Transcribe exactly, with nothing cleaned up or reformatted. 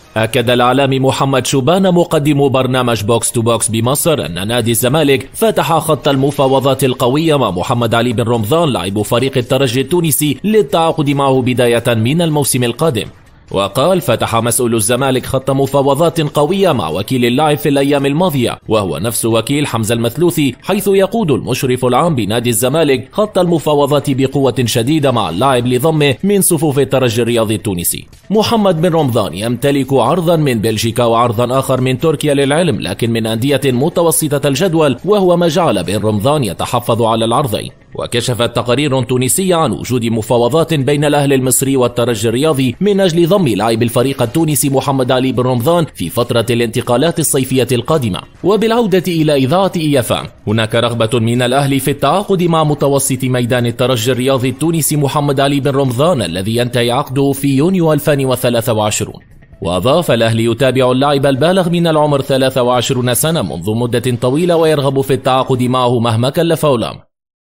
أكد الإعلامي محمد شوبان مقدم برنامج بوكس تو بوكس بمصر أن نادي الزمالك فتح خط المفاوضات القوية مع محمد علي بن رمضان لاعب فريق الترجي التونسي للتعاقد معه بداية من الموسم القادم. وقال: فتح مسؤول الزمالك خط مفاوضات قوية مع وكيل اللاعب في الأيام الماضية، وهو نفس وكيل حمزة المثلوثي، حيث يقود المشرف العام بنادي الزمالك خط المفاوضات بقوة شديدة مع اللاعب لضمه من صفوف الترجي الرياضي التونسي. محمد بن رمضان يمتلك عرضا من بلجيكا وعرضا آخر من تركيا للعلم، لكن من أندية متوسطة الجدول، وهو ما جعل بن رمضان يتحفظ على العرضين. وكشفت تقارير تونسية عن وجود مفاوضات بين الأهلي المصري والترجي الرياضي من أجل ضم لاعب الفريق التونسي محمد علي بن رمضان في فترة الانتقالات الصيفية القادمة. وبالعودة إلى إذاعة إي إف إم، هناك رغبة من الأهلي في التعاقد مع متوسط ميدان الترجي الرياضي التونسي محمد علي بن رمضان الذي ينتهي عقده في يونيو ألفين وثلاثة وعشرين. وأضاف: الأهلي يتابع اللاعب البالغ من العمر ثلاث وعشرين سنة منذ مدة طويلة ويرغب في التعاقد معه مهما كلفه الأمر.